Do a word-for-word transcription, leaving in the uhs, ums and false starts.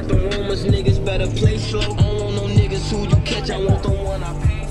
got the rumors, niggas better play slow. I don't want no niggas who you catch, I want the one I pay.